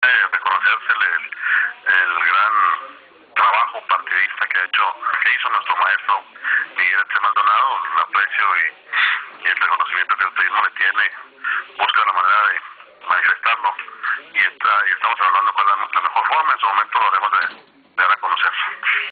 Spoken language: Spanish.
reconocérsele el gran trabajo partidista que hizo nuestro maestro Miguel H. Maldonado, el aprecio y el reconocimiento que el periodismo le tiene, busca la manera de manifestarlo y estamos hablando cuál es la mejor forma. En su momento lo haremos de dar a conocer.